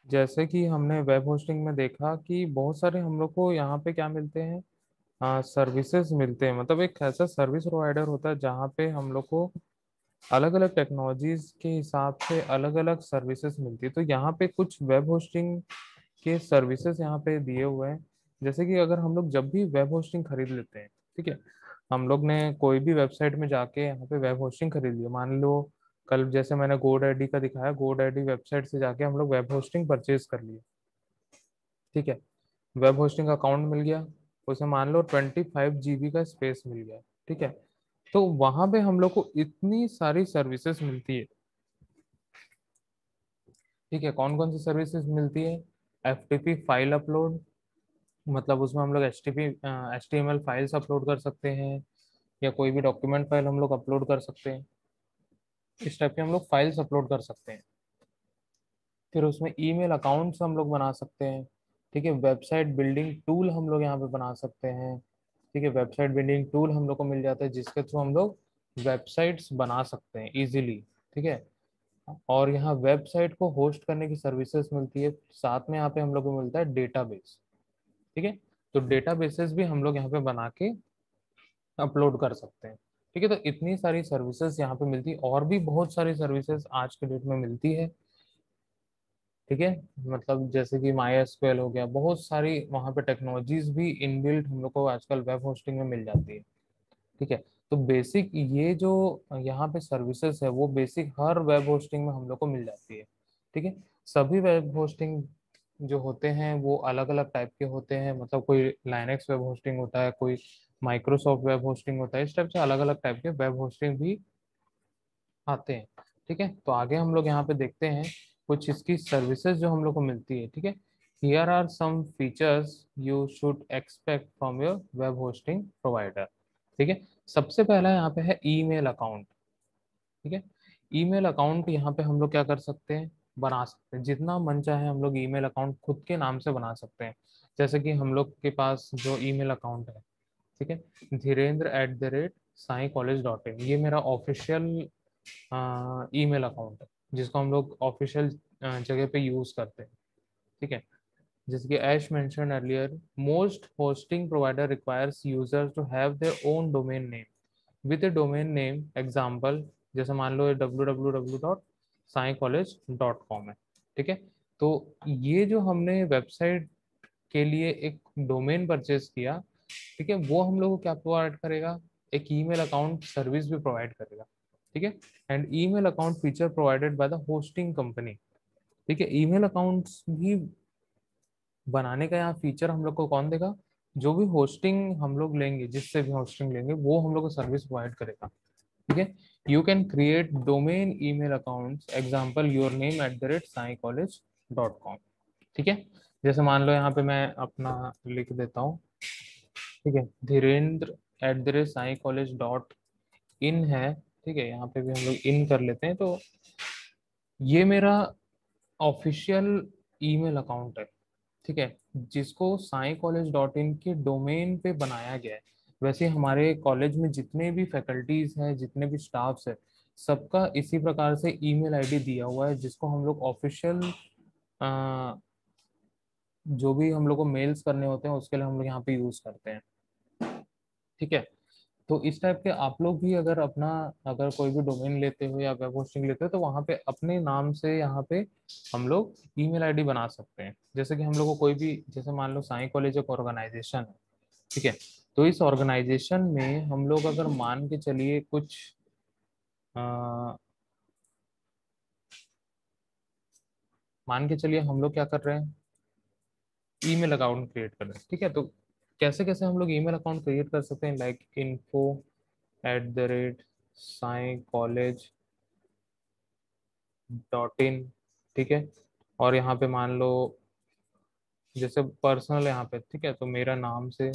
जैसे कि हमने वेब होस्टिंग में देखा कि बहुत सारे हम लोग को यहाँ पे क्या मिलते हैं, सर्विसेज मिलते हैं। मतलब एक ऐसा सर्विस प्रोवाइडर होता है जहाँ पे हम लोग को अलग अलग टेक्नोलॉजीज के हिसाब से अलग अलग सर्विसेज मिलती है। तो यहाँ पे कुछ वेब होस्टिंग के सर्विसेज यहाँ पे दिए हुए हैं। जैसे कि अगर हम लोग जब भी वेब होस्टिंग खरीद लेते हैं, ठीक है, हम लोग ने कोई भी वेबसाइट में जाके यहाँ पे वेब होस्टिंग खरीद लिया, मान लो कल जैसे मैंने गोडैडी का दिखाया, गोडैडी वेबसाइट से जाके हम लोग वेब होस्टिंग परचेज कर लिए, ठीक है, वेब होस्टिंग अकाउंट मिल गया, उसे मान लो 25 GB का स्पेस मिल गया, ठीक है। तो वहां पे हम लोग को इतनी सारी सर्विसेज मिलती है, ठीक है। कौन कौन सी सर्विसेज मिलती है? FTP फाइल अपलोड, मतलब उसमें हम लोग HTML फाइल्स अपलोड कर सकते हैं, या कोई भी डॉक्यूमेंट फाइल हम लोग अपलोड कर सकते हैं। इस टाइप के हम लोग फाइल्स अपलोड कर सकते हैं। फिर उसमें ईमेल अकाउंट्स हम लोग बना सकते हैं, ठीक है। वेबसाइट बिल्डिंग टूल हम लोग यहाँ पे बना सकते हैं, ठीक है। वेबसाइट बिल्डिंग टूल हम लोग को मिल जाता है जिसके थ्रू हम लोग वेबसाइट्स बना सकते हैं इजीली, ठीक है। और यहाँ वेबसाइट को होस्ट करने की सर्विसेज मिलती है, साथ में यहाँ पे हम लोग को मिलता है डेटाबेस, ठीक है। तो डेटाबेसेस भी हम लोग यहाँ पे बना के अपलोड कर सकते हैं, ठीक है। तो इतनी सारी सर्विसेज यहाँ पे मिलती है, और भी बहुत सारी सर्विसेज आज के डेट में मिलती है, ठीक है। मतलब जैसे कि माई एसक्यूएल हो गया, बहुत सारी वहाँ पे टेक्नोलॉजीज भी इनबिल्ट हम लोग को आजकल वेब होस्टिंग में मिल जाती है, ठीक है। तो बेसिक ये जो यहाँ पे सर्विसेज है वो बेसिक हर वेब होस्टिंग में हम लोग को मिल जाती है, ठीक है। सभी वेब होस्टिंग जो होते हैं वो अलग अलग टाइप के होते हैं, मतलब कोई लाइनक्स वेब होस्टिंग होता है, कोई माइक्रोसॉफ्ट वेब होस्टिंग होता है, इस टाइप से अलग अलग टाइप के वेब होस्टिंग भी आते हैं, ठीक है। तो आगे हम लोग यहाँ पे देखते हैं कुछ इसकी सर्विसेज जो हम लोग को मिलती है, ठीक है। Here are some features you should expect from your web hosting provider, ठीक है। सबसे पहला यहाँ पे है ईमेल अकाउंट, ठीक है। ईमेल अकाउंट यहाँ पे हम लोग क्या कर सकते हैं, बना सकते हैं, जितना मन चाहे हम लोग ईमेल अकाउंट खुद के नाम से बना सकते हैं। जैसे कि हम लोग के पास जो ईमेल अकाउंट है, ठीक है, धीरेन्द्र@साईकॉलेज.in, ये मेरा ऑफिशियल ईमेल अकाउंट है जिसको हम लोग ऑफिशियल जगह पे यूज करते हैं, ठीक है। जैसे कि as mention earlier, most hosting provider requires users to have their own domain name with a domain name example, जैसे मान लो www.scicollege.com है, ठीक है। तो ये जो हमने वेबसाइट के लिए एक डोमेन परचेज किया, ठीक है, वो हम लोग को क्या प्रोवाइड करेगा, एक ईमेल अकाउंट सर्विस भी प्रोवाइड करेगा, ठीक है। And email account feature provided by the hosting company, ठीक है। ईमेल अकाउंट्स भी बनाने का यहाँ फीचर हम लोग को कौन देगा, जो भी होस्टिंग हम लोग लेंगे, जिससे भी होस्टिंग लेंगे वो हम लोग को सर्विस प्रोवाइड करेगा, ठीक है। You can create domain email account example your name @saikcollege.com, ठीक है। जैसे मान लो यहाँ पे मैं अपना लिख देता हूँ, ठीक है, धीरेन्द्र@saikcollege.in है, ठीक है। यहाँ पे भी हम लोग इन कर लेते हैं। तो ये मेरा ऑफिशियल ईमेल अकाउंट है, ठीक है, जिसको साईकॉलेज.in के डोमेन पे बनाया गया है। वैसे हमारे कॉलेज में जितने भी फैकल्टीज हैं, जितने भी स्टाफ्स है, सबका इसी प्रकार से ईमेल आईडी दिया हुआ है, जिसको हम लोग ऑफिशियल जो भी हम लोग को मेल्स करने होते हैं उसके लिए हम लोग यहाँ पे यूज करते हैं, ठीक है। तो इस टाइप के आप लोग भी अगर अपना, अगर कोई भी डोमेन लेते हो या वेब होस्टिंग लेते हो, तो वहाँ पे अपने नाम से यहाँ पे हम लोग ईमेल आईडी बना सकते हैं। जैसे कि हम लोग को कोई भी, जैसे मान लो साई कॉलेज एक ऑर्गेनाइजेशन है, ठीक है। तो इस ऑर्गेनाइजेशन में हम लोग अगर मान के चलिए कुछ अ, मान के चलिए हम लोग क्या कर रहे हैं, ईमेल अकाउंट क्रिएट कर रहे हैं, ठीक है। तो कैसे कैसे हम लोग ईमेल अकाउंट क्रिएट कर सकते हैं, लाइक info@saikcollege.in, ठीक है। और यहाँ पे मान लो जैसे पर्सनल यहाँ पे, ठीक है, तो मेरा नाम से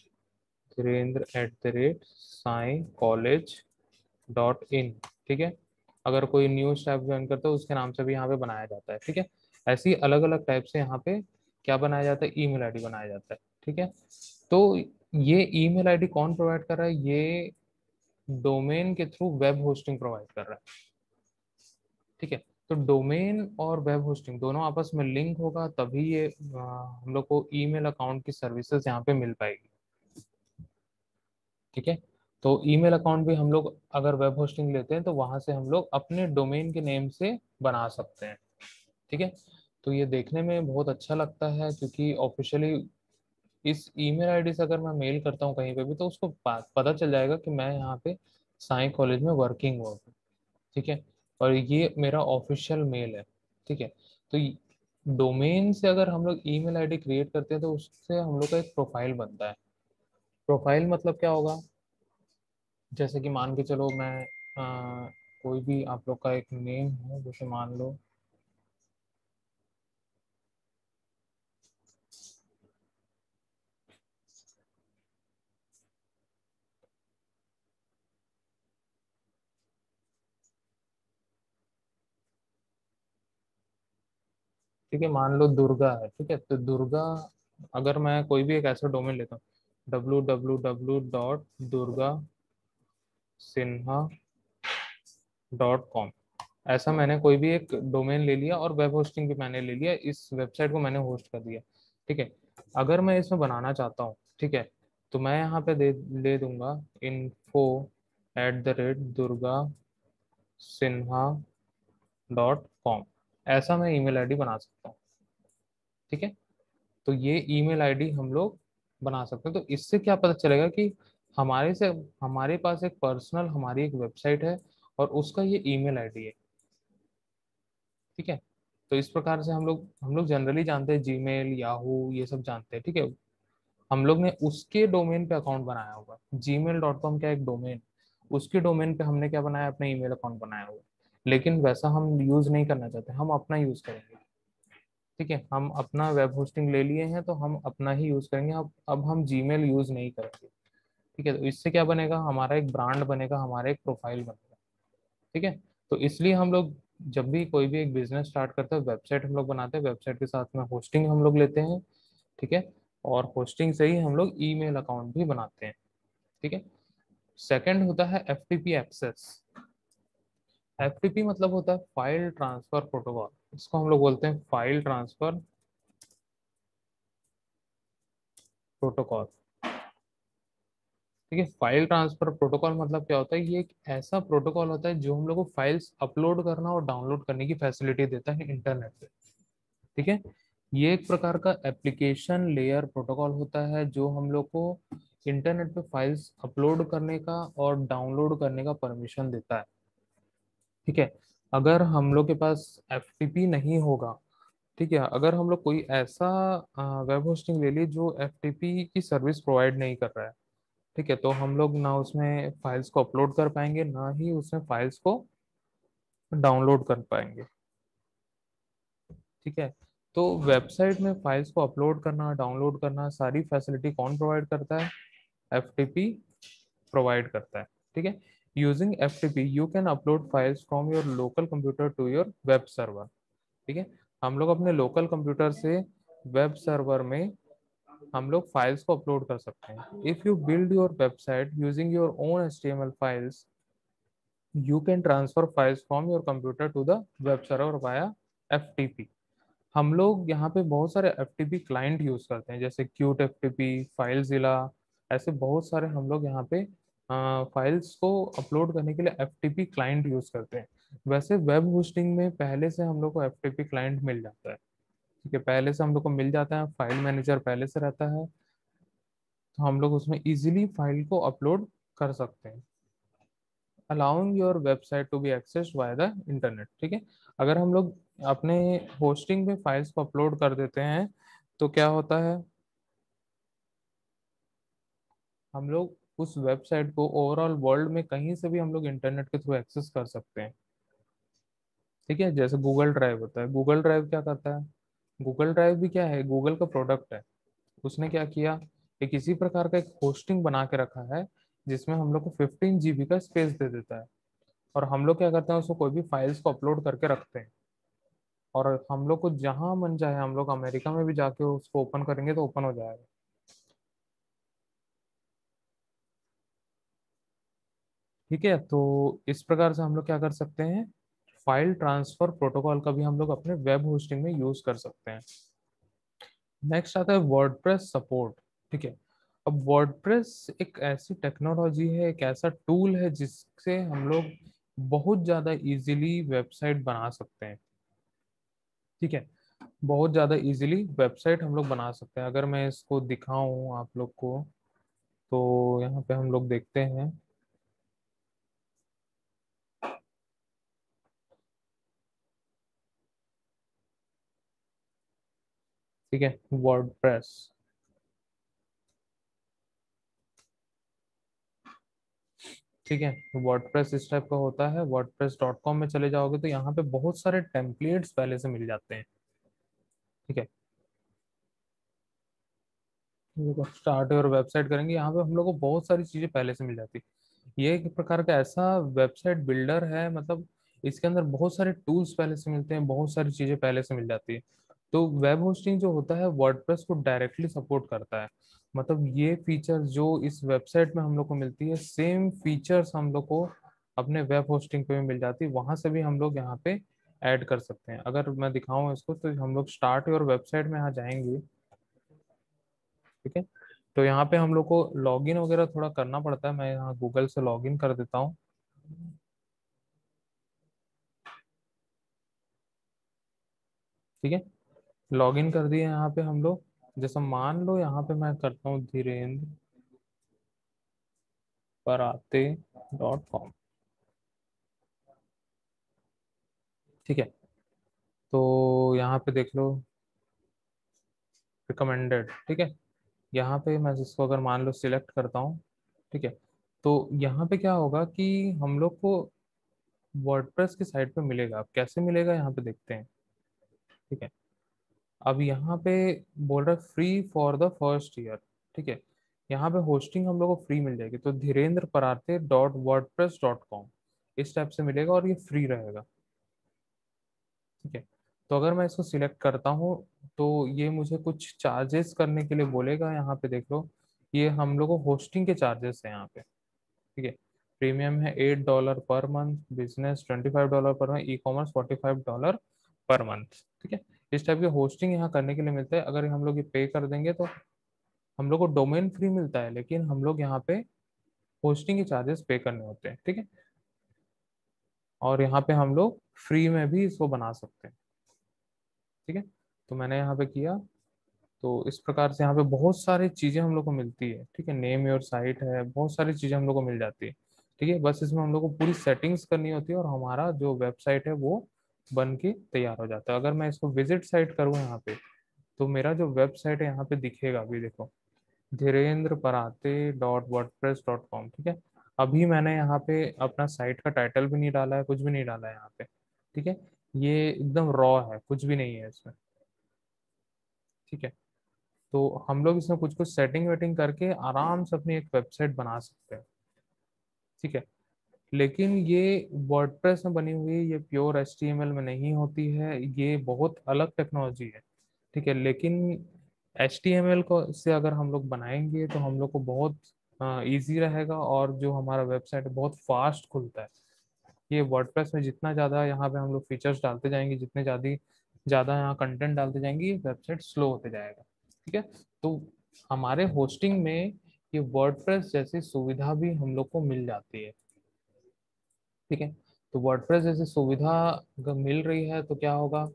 धीरेन्द्र@saikcollege.in, ठीक है। अगर कोई न्यू स्टाफ ज्वाइन करता है उसके नाम से भी यहाँ पे बनाया जाता है, ठीक है। ऐसी अलग अलग टाइप से यहाँ पे क्या बनाया जाता है, ईमेल आईडी बनाया जाता है, ठीक है। तो ये ईमेल आईडी कौन प्रोवाइड कर रहा है, ये डोमेन के थ्रू वेब होस्टिंग प्रोवाइड कर रहा है, ठीक है। तो डोमेन और वेब होस्टिंग दोनों आपस में लिंक होगा, तभी ये हम लोग को ईमेल अकाउंट की सर्विसेज यहाँ पे मिल पाएगी। ठीक है, तो ईमेल अकाउंट भी हम लोग अगर वेब होस्टिंग लेते हैं तो वहां से हम लोग अपने डोमेन के नेम से बना सकते हैं। ठीक है, तो ये देखने में बहुत अच्छा लगता है, क्योंकि ऑफिशियली इस ईमेल आईडी से अगर मैं मेल करता हूँ कहीं पे भी, तो उसको पता चल जाएगा कि मैं यहाँ पे साई कॉलेज में वर्किंग हुआ हूँ। ठीक है, और ये मेरा ऑफिशियल मेल है। ठीक है, तो डोमेन से अगर हम लोग ईमेल आईडी क्रिएट करते हैं तो उससे हम लोग का एक प्रोफाइल बनता है। प्रोफाइल मतलब क्या होगा, जैसे कि मान के चलो मैं कोई भी आप लोग का एक नेम है, जैसे मान लो ठीक है, मान लो दुर्गा है। ठीक है, तो दुर्गा, अगर मैं कोई भी एक ऐसा डोमेन लेता हूँ, www.durgasinha.com, ऐसा मैंने कोई भी एक डोमेन ले लिया और वेब होस्टिंग भी मैंने ले लिया, इस वेबसाइट को मैंने होस्ट कर दिया। ठीक है, अगर मैं इसमें बनाना चाहता हूँ, ठीक है, तो मैं यहाँ पे दे दूंगा info@durgasinha.com, ऐसा मैं ईमेल आईडी बना सकता हूँ। ठीक है, तो ये ईमेल आईडी हम लोग बना सकते हैं। तो इससे क्या पता चलेगा कि हमारे से हमारे पास एक पर्सनल हमारी एक वेबसाइट है और उसका ये ईमेल आईडी है। ठीक है, तो इस प्रकार से हम लोग जनरली जानते हैं जीमेल, याहू, ये सब जानते हैं। ठीक है, हम लोग ने उसके डोमेन पे अकाउंट बनाया होगा। gmail.com क्या एक डोमेन, उसके डोमेन पे हमने क्या बनाया, अपना ईमेल अकाउंट बनाया हुआ। लेकिन वैसा हम यूज नहीं करना चाहते, हम अपना यूज करेंगे। ठीक है, हम अपना वेब होस्टिंग ले लिए हैं तो हम अपना ही यूज करेंगे। अब हम जीमेल यूज नहीं करेंगे। ठीक है, तो इससे क्या बनेगा, हमारा एक ब्रांड बनेगा, हमारा एक प्रोफाइल बनेगा। ठीक है, तो इसलिए हम लोग जब भी कोई भी एक बिजनेस स्टार्ट करते हैं, वेबसाइट हम लोग बनाते हैं, वेबसाइट के साथ में होस्टिंग हम लोग लेते हैं। ठीक है, और होस्टिंग से ही हम लोग ईमेल अकाउंट भी बनाते हैं। ठीक है, सेकंड होता है एफटीपी एक्सेस। एफटीपी मतलब होता है फाइल ट्रांसफर प्रोटोकॉल, इसको हम लोग बोलते हैं फाइल ट्रांसफर प्रोटोकॉल। ठीक है, फाइल ट्रांसफर प्रोटोकॉल मतलब क्या होता है, ये एक ऐसा प्रोटोकॉल होता है जो हम लोग को फाइल्स अपलोड करना और डाउनलोड करने की फैसिलिटी देता है इंटरनेट पे। ठीक है, ये एक प्रकार का एप्लीकेशन लेयर प्रोटोकॉल होता है जो हम लोग को इंटरनेट पे फाइल्स अपलोड करने का और डाउनलोड करने का परमिशन देता है। ठीक है, अगर हम लोग के पास एफटीपी नहीं होगा, ठीक है, अगर हम लोग कोई ऐसा वेब होस्टिंग ले ली जो एफटीपी की सर्विस प्रोवाइड नहीं कर रहा है, ठीक है, तो हम लोग ना उसमें फाइल्स को अपलोड कर पाएंगे, ना ही उसमें फाइल्स को डाउनलोड कर पाएंगे। ठीक है, तो वेबसाइट में फाइल्स को अपलोड करना, डाउनलोड करना, सारी फैसिलिटी कौन प्रोवाइड करता है, एफटीपी प्रोवाइड करता है। ठीक है, using FTP you can upload files from your local computer to your web server. ठीक है, हम लोग अपने लोकल कंप्यूटर से वेब सर्वर में हम लोग फाइल्स को अपलोड कर सकते हैं। If you build your website using your own HTML files, you can transfer files from your computer to the web server via FTP. हम लोग यहाँ पे बहुत सारे एफटीपी क्लाइंट यूज करते हैं, जैसे क्यूट एफटीपी, फाइलजिला, ऐसे बहुत सारे हम लोग यहाँ पे फाइल्स को अपलोड करने के लिए एफटीपी क्लाइंट यूज करते हैं। वैसे वेब होस्टिंग में पहले से हम लोग को एफटीपी क्लाइंट मिल जाता है। ठीक है, पहले से हम लोग को मिल जाता है, फाइल मैनेजर पहले से रहता है, तो हम लोग उसमें इजीली फाइल को अपलोड कर सकते हैं, allowing your website to be accessed by the internet. ठीक है, अगर हम लोग अपने होस्टिंग में फाइल्स को अपलोड कर देते हैं तो क्या होता है, हम लोग उस वेबसाइट को ओवरऑल वर्ल्ड में कहीं से भी हम लोग इंटरनेट के थ्रू एक्सेस कर सकते हैं। ठीक है, जैसे गूगल ड्राइव होता है, गूगल ड्राइव क्या करता है, गूगल ड्राइव भी क्या है, गूगल का प्रोडक्ट है। उसने क्या किया, एक इसी प्रकार का एक होस्टिंग बना के रखा है जिसमें हम लोग को 15 GB का स्पेस दे देता है, और हम लोग क्या करते हैं, उसको कोई भी फाइल्स को अपलोड करके रखते हैं, और हम लोग को जहां मन चाहे, हम लोग अमेरिका में भी जाके उसको ओपन करेंगे तो ओपन हो जाएगा। ठीक है, तो इस प्रकार से हम लोग क्या कर सकते हैं, फाइल ट्रांसफर प्रोटोकॉल का भी हम लोग अपने वेब होस्टिंग में यूज कर सकते हैं। नेक्स्ट आता है वर्डप्रेस सपोर्ट। ठीक है, अब वर्डप्रेस एक ऐसी टेक्नोलॉजी है, एक ऐसा टूल है जिससे हम लोग बहुत ज़्यादा इजीली वेबसाइट बना सकते हैं। ठीक है, बहुत ज़्यादा इजीली वेबसाइट हम लोग बना सकते हैं। अगर मैं इसको दिखाऊं आप लोग को, तो यहाँ पे हम लोग देखते हैं। ठीक है, वर्डप्रेस। ठीक है, वर्डप्रेस इस टाइप का होता है। wordpress.com में चले जाओगे तो यहाँ पे बहुत सारे टेम्पलेट्स पहले से मिल जाते हैं। ठीक है, देखो स्टार्ट और वेबसाइट करेंगे, यहाँ पे हम लोग को बहुत सारी चीजें पहले से मिल जाती है। ये एक प्रकार का ऐसा वेबसाइट बिल्डर है, मतलब इसके अंदर बहुत सारे टूल्स पहले से मिलते हैं, बहुत सारी चीजें पहले से मिल जाती है। तो वेब होस्टिंग जो होता है वर्डप्रेस को डायरेक्टली सपोर्ट करता है। मतलब ये फीचर जो इस वेबसाइट में हम लोग को मिलती है, सेम फीचर्स हम लोग को अपने वेब होस्टिंग पे भी मिल जाती है। वहां से भी हम लोग यहाँ पे ऐड कर सकते हैं। अगर मैं दिखाऊं इसको, तो हम लोग स्टार्ट योर वेबसाइट में यहाँ जाएंगे। ठीक है, तो यहाँ पे हम लोग को लॉगिन वगैरह थोड़ा करना पड़ता है। मैं यहाँ गूगल से लॉगिन कर देता हूँ। ठीक है, लॉगिन कर दिए यहाँ पे हम लोग। जैसे मान लो यहाँ पे मैं करता हूँ धीरेन्द्र paraate.com। ठीक है, तो यहाँ पे देख लो रिकमेंडेड। ठीक है, यहाँ पे मैं जिसको अगर मान लो सिलेक्ट करता हूँ। ठीक है, तो यहाँ पे क्या होगा कि हम लोग को वर्डप्रेस की साइट पे मिलेगा। अब कैसे मिलेगा यहाँ पे देखते हैं। ठीक है, अब यहाँ पे बोल रहा है free for the first year. ठीक है, यहाँ पे होस्टिंग हम लोग को फ्री मिल जाएगी। तो धीरेन्द्र paraate.wordpress.com इस टाइप से मिलेगा और ये फ्री रहेगा। ठीक है, तो अगर मैं इसको सिलेक्ट करता हूँ, तो ये मुझे कुछ चार्जेस करने के लिए बोलेगा। यहाँ पे देख लो, ये हम लोग को होस्टिंग के चार्जेस है यहाँ पे। ठीक है, प्रीमियम है $8 per month, business $25 per month, e commerce $45 per month. ठीक है, इस टाइप के होस्टिंग यहाँ करने के लिए मिलता है। अगर हम लोग ये पे कर देंगे तो हम लोग को डोमेन फ्री मिलता है, लेकिन हम लोग यहाँ पे होस्टिंग के चार्जेस पे करने होते हैं। ठीक है, और यहाँ पे हम लोग फ्री में भी इसको बना सकते हैं। ठीक है, तो मैंने यहाँ पे किया। तो इस प्रकार से यहाँ पे बहुत सारी चीजें हम लोग को मिलती है। ठीक है, नेम योर साइट है, बहुत सारी चीजें हम लोग को मिल जाती है। ठीक है, बस इसमें हम लोग को पूरी सेटिंग्स करनी होती है और हमारा जो वेबसाइट है वो बन के तैयार हो जाता है। अगर मैं इसको विजिट साइट करूँ यहाँ पे, तो मेरा जो वेबसाइट है यहाँ पे दिखेगा। अभी देखो, धीरेन्द्र paraate.wordpress.com। ठीक है, अभी मैंने यहाँ पे अपना साइट का टाइटल भी नहीं डाला है, कुछ भी नहीं डाला है यहाँ पे। ठीक है, ये एकदम रॉ है, कुछ भी नहीं है इसमें। ठीक है, तो हम लोग इसमें कुछ कुछ सेटिंग वेटिंग करके आराम से अपनी एक वेबसाइट बना सकते हैं। ठीक है, लेकिन ये वर्डप्रेस में बनी हुई, ये प्योर HTML में नहीं होती है, ये बहुत अलग टेक्नोलॉजी है। ठीक है, लेकिन HTML को से अगर हम लोग बनाएंगे तो हम लोग को बहुत इजी रहेगा, और जो हमारा वेबसाइट है बहुत फास्ट खुलता है। ये वर्डप्रेस में जितना ज़्यादा यहाँ पे हम लोग फीचर्स डालते जाएंगे, जितने ज़्यादा ज़्यादा यहाँ कंटेंट डालते जाएंगे, ये वेबसाइट स्लो होते जाएगा। ठीक है, तो हमारे होस्टिंग में ये वर्डप्रेस जैसी सुविधा भी हम लोग को मिल जाती है। ठीक है, तो वर्डप्रेस जैसी सुविधा अगर मिल रही है तो क्या होगा,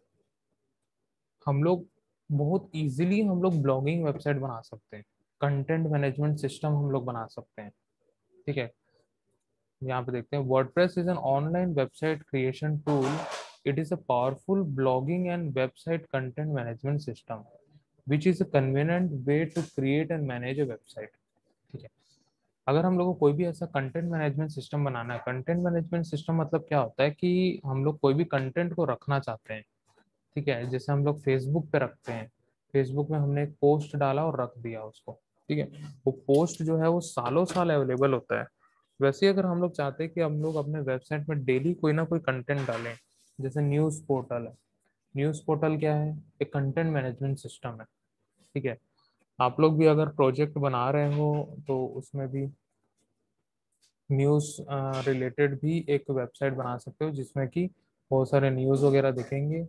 हम लोग बहुत इजीली हम लोग ब्लॉगिंग वेबसाइट बना सकते हैं, कंटेंट मैनेजमेंट सिस्टम हम लोग बना सकते हैं। ठीक है, यहाँ पे देखते हैं, WordPress is an online website creation tool. It is a powerful blogging and website content management system which is a convenient way to create and manage a website. ठीक है, अगर हम लोग को कोई भी ऐसा कंटेंट मैनेजमेंट सिस्टम बनाना है, कंटेंट मैनेजमेंट सिस्टम मतलब क्या होता है कि हम लोग कोई भी कंटेंट को रखना चाहते हैं। ठीक है, जैसे हम लोग फेसबुक पे रखते हैं, फेसबुक में हमने एक पोस्ट डाला और रख दिया उसको। ठीक है, वो पोस्ट जो है वो सालों साल अवेलेबल होता है। वैसे ही अगर हम लोग चाहते हैं कि हम लोग अपने वेबसाइट में डेली कोई ना कोई कंटेंट डालें, जैसे न्यूज़ पोर्टल है। न्यूज़ पोर्टल क्या है, एक कंटेंट मैनेजमेंट सिस्टम है। ठीक है, आप लोग भी अगर प्रोजेक्ट बना रहे हो तो उसमें भी न्यूज़ रिलेटेड भी एक वेबसाइट बना सकते हो जिसमें कि बहुत सारे न्यूज़ वगैरह दिखेंगे।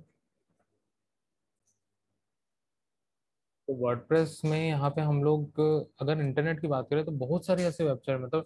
तो वर्डप्रेस में यहाँ पे हम लोग अगर इंटरनेट की बात करें तो बहुत सारी ऐसे वेबसाइट, मतलब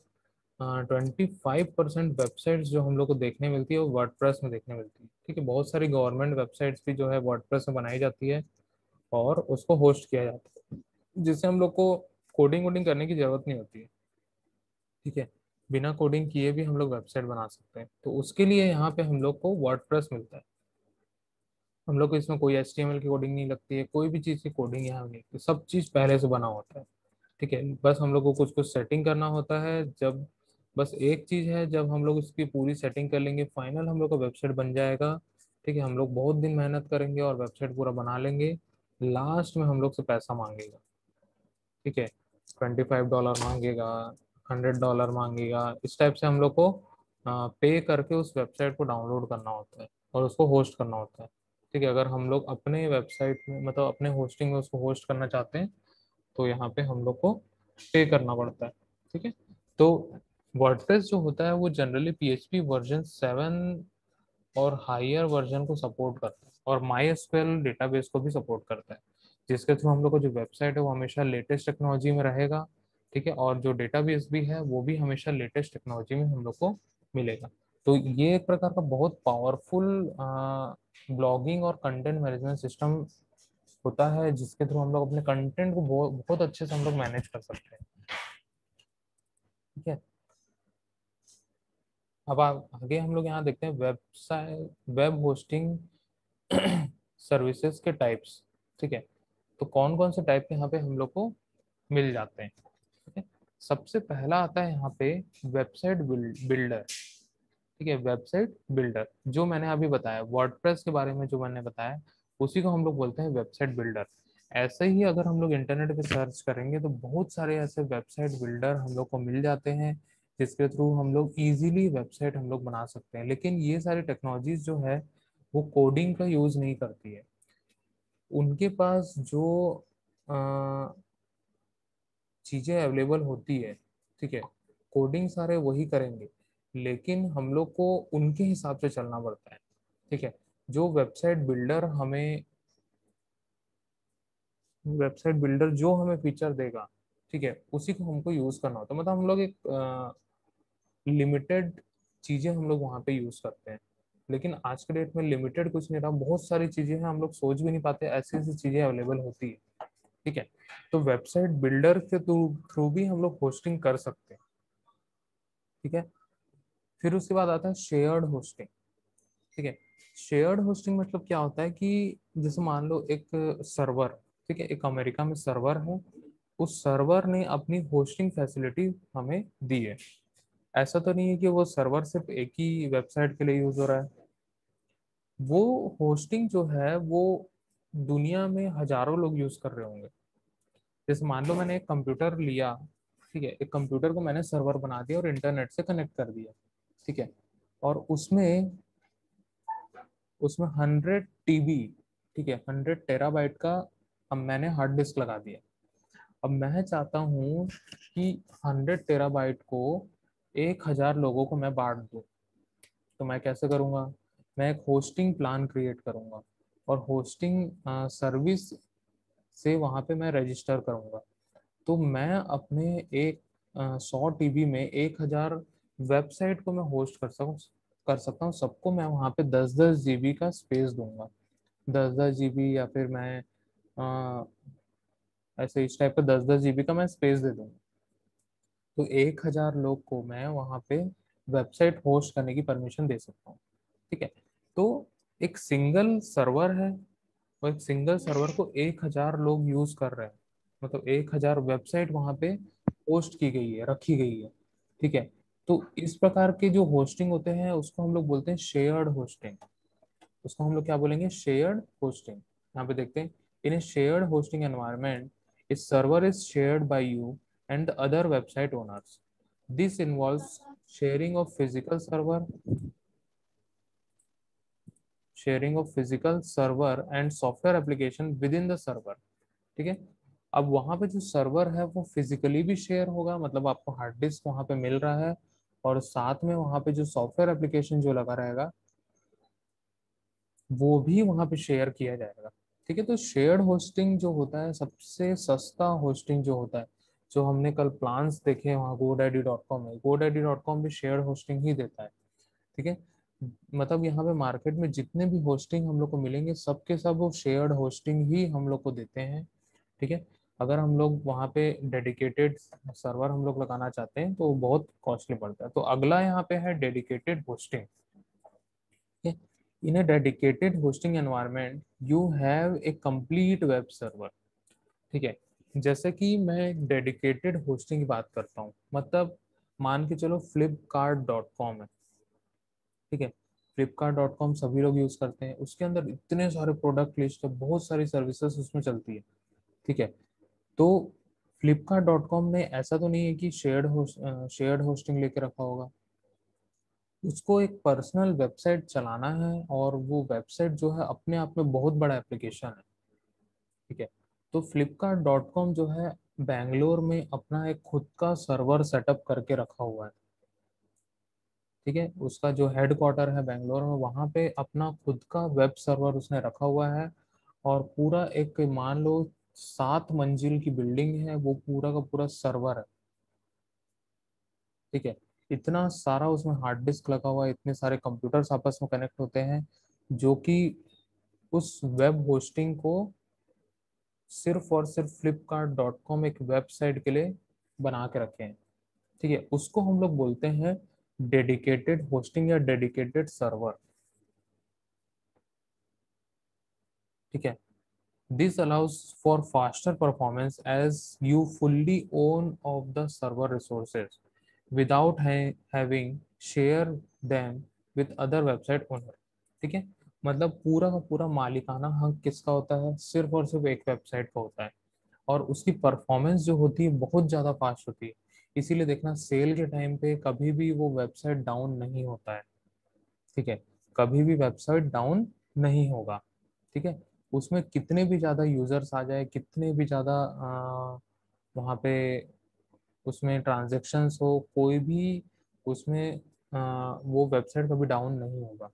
25% वेबसाइट्स जो हम लोग को देखने मिलती है वो वर्डप्रेस में देखने मिलती है। ठीक है, बहुत सारी गवर्नमेंट वेबसाइट्स भी जो है वर्डप्रेस में बनाई जाती है और उसको होस्ट किया जाता है, जिससे हम लोग को कोडिंग वोडिंग करने की जरूरत नहीं होती है। ठीक है, बिना कोडिंग किए भी हम लोग वेबसाइट बना सकते हैं। तो उसके लिए यहाँ पे हम लोग को वर्डप्रेस मिलता है। हम लोग को इसमें कोई HTML की कोडिंग नहीं लगती है, कोई भी चीज़ की कोडिंग यहाँ नहीं लगती, सब चीज़ पहले से बना होता है। ठीक है, बस हम लोग को कुछ कुछ सेटिंग करना होता है। जब बस एक चीज़ है, जब हम लोग इसकी पूरी सेटिंग कर लेंगे फाइनल हम लोग का वेबसाइट बन जाएगा। ठीक है, हम लोग बहुत दिन मेहनत करेंगे और वेबसाइट पूरा बना लेंगे। लास्ट में हम लोग से पैसा मांगेगा। ठीक है, $25 मांगेगा, $100 मांगेगा, इस टाइप से हम लोग को पे करके उस वेबसाइट को डाउनलोड करना होता है और उसको होस्ट करना होता है। ठीक है, अगर हम लोग अपने वेबसाइट में, मतलब अपने होस्टिंग में उसको होस्ट करना चाहते हैं तो यहाँ पे हम लोग को पे करना पड़ता है। ठीक है, तो वर्डप्रेस जो होता है वो जनरली PHP वर्जन 7 और हायर वर्जन को सपोर्ट करता है और MySQL डेटाबेस को भी सपोर्ट करता है, जिसके थ्रू हम लोग को जो वेबसाइट है वो हमेशा लेटेस्ट टेक्नोलॉजी में रहेगा। ठीक है, और जो डेटाबेस भी है वो भी हमेशा लेटेस्ट टेक्नोलॉजी में हम लोग को मिलेगा। तो ये एक प्रकार का बहुत पावरफुल ब्लॉगिंग और कंटेंट मैनेजमेंट सिस्टम होता है, जिसके थ्रू हम लोग अपने कंटेंट को बहुत बहुत अच्छे से हम लोग मैनेज कर सकते हैं। ठीक है, अब आगे हम लोग यहाँ देखते हैं वेबसाइट वेब होस्टिंग सर्विसेज के टाइप्स। ठीक है, तो कौन कौन से टाइप के यहाँ पे हम लोग को मिल जाते हैं। ठीक है, सबसे पहला आता है यहाँ पे वेबसाइट बिल्डर। ठीक है, वेबसाइट बिल्डर जो मैंने अभी बताया वर्डप्रेस के बारे में जो मैंने बताया, उसी को हम लोग बोलते हैं वेबसाइट बिल्डर। ऐसे ही अगर हम लोग इंटरनेट पे सर्च करेंगे तो बहुत सारे ऐसे वेबसाइट बिल्डर हम लोग को मिल जाते हैं, जिसके थ्रू हम लोग इजीली वेबसाइट हम लोग बना सकते हैं। लेकिन ये सारी टेक्नोलॉजीज जो है वो कोडिंग का यूज नहीं करती है। उनके पास जो चीजें अवेलेबल होती है, ठीक है, कोडिंग सारे वही करेंगे, लेकिन हम लोग को उनके हिसाब से चलना पड़ता है। ठीक है, जो वेबसाइट बिल्डर जो हमें फीचर देगा, ठीक है, उसी को हमको यूज करना होता है। मतलब हम लोग एक लिमिटेड चीजें हम लोग वहाँ पे यूज करते हैं। लेकिन आज के डेट में लिमिटेड कुछ नहीं रहा, बहुत सारी चीजें हैं, हम लोग सोच भी नहीं पाते ऐसी ऐसी चीजें अवेलेबल होती है। ठीक है, तो वेबसाइट बिल्डर के थ्रू भी हम लोग होस्टिंग कर सकते हैं। ठीक है, फिर उसके बाद आता है शेयर्ड होस्टिंग। ठीक है, शेयर्ड होस्टिंग मतलब क्या होता है कि जैसे मान लो एक सर्वर, ठीक है, एक अमेरिका में सर्वर है, उस सर्वर ने अपनी होस्टिंग फैसिलिटी हमें दी है। ऐसा तो नहीं है कि वो सर्वर सिर्फ एक ही वेबसाइट के लिए यूज हो रहा है। वो होस्टिंग जो है वो दुनिया में हजारों लोग यूज कर रहे होंगे। जैसे मान लो मैंने एक कंप्यूटर लिया, ठीक है, एक कंप्यूटर को मैंने सर्वर बना दिया और इंटरनेट से कनेक्ट कर दिया। ठीक है, और उसमें उसमें 100 TB, ठीक है, 100 TB का अब मैंने हार्ड डिस्क लगा दिया। अब मैं चाहता हूँ कि 100 TB को 1,000 लोगों को मैं बांट दूँ। तो मैं कैसे करूँगा, मैं एक होस्टिंग प्लान क्रिएट करूँगा और होस्टिंग सर्विस से वहाँ पे मैं रजिस्टर करूँगा। तो मैं अपने एक 100 TB में 1,000 वेबसाइट को मैं होस्ट कर सकता हूँ। सबको मैं वहाँ पे 10-10 GB का स्पेस दूंगा, 10-10 GB, या फिर मैं अ, ऐसे इस टाइप का 10-10 GB का मैं स्पेस दे दूंगा। तो 1,000 लोग को मैं वहाँ पे वेबसाइट होस्ट करने की परमिशन दे सकता हूँ। ठीक है, तो एक सिंगल सर्वर है और एक सिंगल सर्वर को 1,000 लोग यूज कर रहे हैं, मतलब 1,000 वेबसाइट वहां पे होस्ट की गई है, रखी गई है। ठीक है, तो इस प्रकार के जो होस्टिंग होते हैं उसको हम लोग बोलते हैं शेयर्ड होस्टिंग। उसको हम लोग क्या बोलेंगे, शेयर्ड होस्टिंग। यहाँ पे देखते हैं, in a shared hosting environment this server is shared by you and other website owners. This involves sharing of physical server, sharing of physical server and software application within the server. ठीक है, अब वहां पे जो server है वो physically भी share होगा, मतलब आपको हार्ड डिस्क वहां पे मिल रहा है, और साथ में वहाँ पे जो सॉफ्टवेयर एप्लीकेशन जो लगा रहेगा वो भी वहाँ पे शेयर किया जाएगा। ठीक है, तो शेयर्ड होस्टिंग जो होता है सबसे सस्ता होस्टिंग जो होता है, जो हमने कल प्लान्स देखे हैं वहाँ GoDaddy.com है, GoDaddy.com भी शेयर्ड होस्टिंग ही देता है। ठीक है, मतलब यहाँ पे मार्केट में जितने भी होस्टिंग हम लोग को मिलेंगे सबके सब वो शेयर्ड होस्टिंग ही हम लोग को देते हैं। ठीक है, अगर हम लोग वहाँ पे डेडिकेटेड सर्वर हम लोग लगाना चाहते हैं तो बहुत कॉस्टली पड़ता है। तो अगला यहाँ पे है dedicated hosting. In a dedicated hosting environment, you have a complete web server। ठीक है, जैसे कि मैं डेडिकेटेड होस्टिंग की बात करता हूँ, मतलब मान के चलो flipkart.com है। ठीक है, flipkart.com सभी लोग यूज करते हैं, उसके अंदर इतने सारे प्रोडक्ट लिस्ट है, बहुत सारी सर्विसेज उसमें चलती है। ठीक है, तो flipkart.com ने ऐसा तो नहीं है कि शेयर्ड होस्टिंग लेके रखा होगा, उसको एक पर्सनल वेबसाइट चलाना है और वो वेबसाइट जो है अपने आप में बहुत बड़ा एप्लीकेशन है। ठीक है, तो flipkart.com जो है बैंगलोर में अपना एक खुद का सर्वर सेटअप करके रखा हुआ है। ठीक है, उसका जो हेड क्वार्टर है बैंगलोर में, वहाँ पे अपना खुद का वेब सर्वर उसने रखा हुआ है। और पूरा एक मान लो 7 मंजिल की बिल्डिंग है, वो पूरा का पूरा सर्वर है। ठीक है, इतना सारा उसमें हार्ड डिस्क लगा हुआ है, इतने सारे कंप्यूटर्स आपस में कनेक्ट होते हैं जो कि उस वेब होस्टिंग को सिर्फ और सिर्फ flipkart.com एक वेबसाइट के लिए बना के रखे हैं। ठीक है, उसको हम लोग बोलते हैं डेडिकेटेड होस्टिंग या डेडिकेटेड सर्वर। ठीक है, this allows for faster performance as you fully own of the server resources without having share them with other website owner. ठीक है, मतलब पूरा का पूरा मालिकाना हक किसका होता है, सिर्फ और सिर्फ एक वेबसाइट का होता है। और उसकी परफॉर्मेंस जो होती है बहुत ज़्यादा फास्ट होती है, इसीलिए देखना सेल के टाइम पे कभी भी वो वेबसाइट डाउन नहीं होता है। ठीक है, कभी भी वेबसाइट डाउन नहीं होगा। ठीक है, उसमें कितने भी ज़्यादा यूजर्स आ जाए, कितने भी ज़्यादा वहाँ पे उसमें ट्रांजेक्शन्स हो, कोई भी उसमें वो वेबसाइट कभी डाउन नहीं होगा।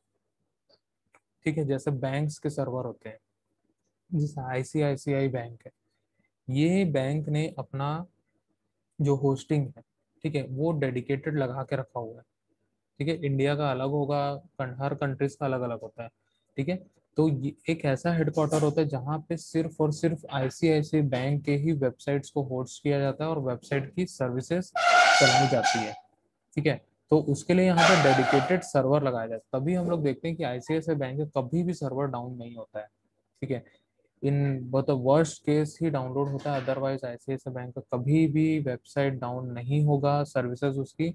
ठीक है, जैसे बैंक्स के सर्वर होते हैं, जैसे ICICI बैंक है, ये बैंक ने अपना जो होस्टिंग है, ठीक है, वो डेडिकेटेड लगा के रखा हुआ है। ठीक है, इंडिया का अलग होगा, हर कंट्रीज का अलग अलग होता है। ठीक है, तो ये एक ऐसा हेडक्वार्टर होता है जहाँ पे सिर्फ और सिर्फ ICICI बैंक के ही वेबसाइट्स को होस्ट किया जाता है और वेबसाइट की सर्विसेज चलाई जाती है। ठीक है, तो उसके लिए यहाँ पे डेडिकेटेड सर्वर लगाया जाता है, तभी हम लोग देखते हैं कि ICICI बैंक का कभी भी सर्वर डाउन नहीं होता है। ठीक है, इन बहुत वर्स्ट केस ही डाउनलोड होता है, अदरवाइज ICICI बैंक का कभी भी वेबसाइट डाउन नहीं होगा। सर्विसेज उसकी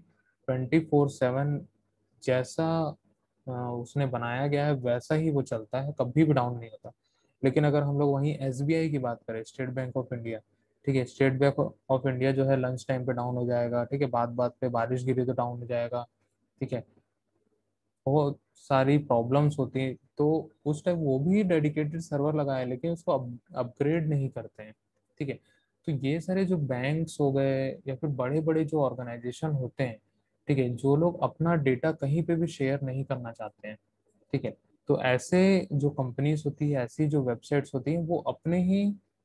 24/7 जैसा उसने बनाया गया है वैसा ही वो चलता है, कभी भी डाउन नहीं होता। लेकिन अगर हम लोग वहीं SBI की बात करें, स्टेट बैंक ऑफ इंडिया, ठीक है, स्टेट बैंक ऑफ इंडिया जो है लंच टाइम पे डाउन हो जाएगा। ठीक है, बात बात पे बारिश गिरी तो डाउन हो जाएगा। ठीक है, बहुत सारी प्रॉब्लम्स होती हैं, तो उस टाइम वो भी डेडिकेटेड सर्वर लगाए लेकिन उसको अपग्रेड नहीं करते हैं। ठीक है, तो ये सारे जो बैंक्स हो गए या फिर बड़े बड़े जो ऑर्गेनाइजेशन होते हैं, ठीक है, जो लोग अपना डेटा कहीं पे भी शेयर नहीं करना चाहते हैं, ठीक है, तो ऐसे जो कंपनीज होती है, ऐसी जो वेबसाइट्स होती हैं, वो अपने ही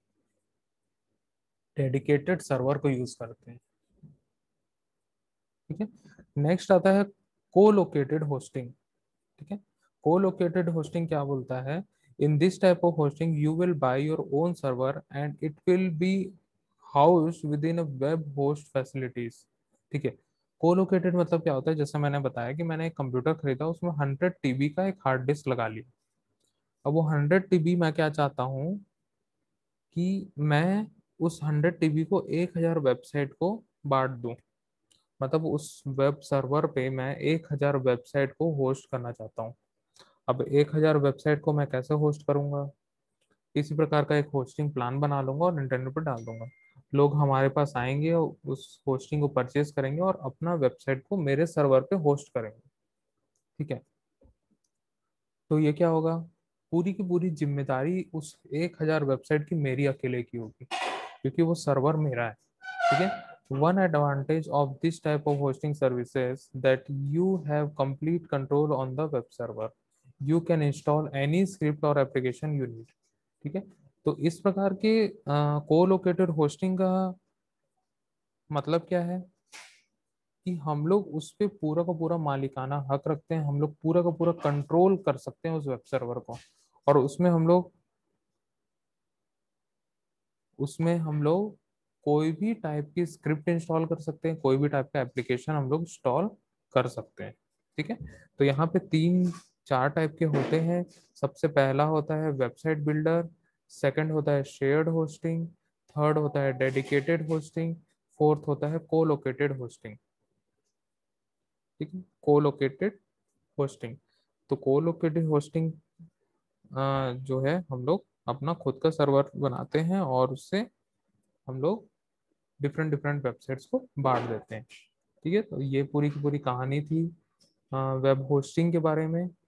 डेडिकेटेड सर्वर को यूज करते हैं। ठीक है, नेक्स्ट आता है कोलोकेटेड होस्टिंग। ठीक है, कोलोकेटेड होस्टिंग क्या बोलता है, in this type of hosting you will buy your own server and it will be housed within a web host facilities. ठीक है, कोलोकेटेड मतलब क्या होता है, जैसे मैंने बताया कि मैंने एक कंप्यूटर खरीदा, उसमें 100 TB का एक हार्ड डिस्क लगा लिया। अब वो 100 TB मैं क्या चाहता हूँ कि मैं उस 100 TB को 1000 वेबसाइट को बांट दूं, मतलब उस वेब सर्वर पे मैं 1000 वेबसाइट को होस्ट करना चाहता हूँ। अब 1000 वेबसाइट को मैं कैसे होस्ट करूंगा, इसी प्रकार का एक होस्टिंग प्लान बना लूंगा और इंटरनेट पर डाल दूंगा। लोग हमारे पास आएंगे और उस होस्टिंग को परचेज करेंगे और अपना वेबसाइट को मेरे सर्वर पे होस्ट करेंगे। ठीक है, तो ये क्या होगा, पूरी की पूरी जिम्मेदारी उस 1000 वेबसाइट की मेरी अकेले की होगी, क्योंकि वो सर्वर मेरा है। ठीक है, One advantage of this type of hosting services that you have complete control on the web server. You can install any script or application you need. ठीक है, तो इस प्रकार के कोलोकेटेड होस्टिंग का मतलब क्या है कि हम लोग उस पे पूरा का पूरा मालिकाना हक रखते हैं, हम लोग पूरा का पूरा कंट्रोल कर सकते हैं उस वेब सर्वर को, और उसमें हम लोग कोई भी टाइप की स्क्रिप्ट इंस्टॉल कर सकते हैं, कोई भी टाइप का एप्लीकेशन हम लोग इंस्टॉल कर सकते हैं। ठीक है, तो यहाँ पे तीन चार टाइप के होते हैं। सबसे पहला होता है वेबसाइट बिल्डर, सेकंड होता है शेयर्ड होस्टिंग, थर्ड होता है डेडिकेटेड होस्टिंग, फोर्थ होता है कोलोकेटेड होस्टिंग। ठीक है, कोलोकेटेड होस्टिंग, तो कोलोकेटेड होस्टिंग जो है हम लोग अपना खुद का सर्वर बनाते हैं और उससे हम लोग डिफरेंट डिफरेंट वेबसाइट्स को बांट देते हैं। ठीक है, तो ये पूरी की पूरी कहानी थी वेब होस्टिंग के बारे में।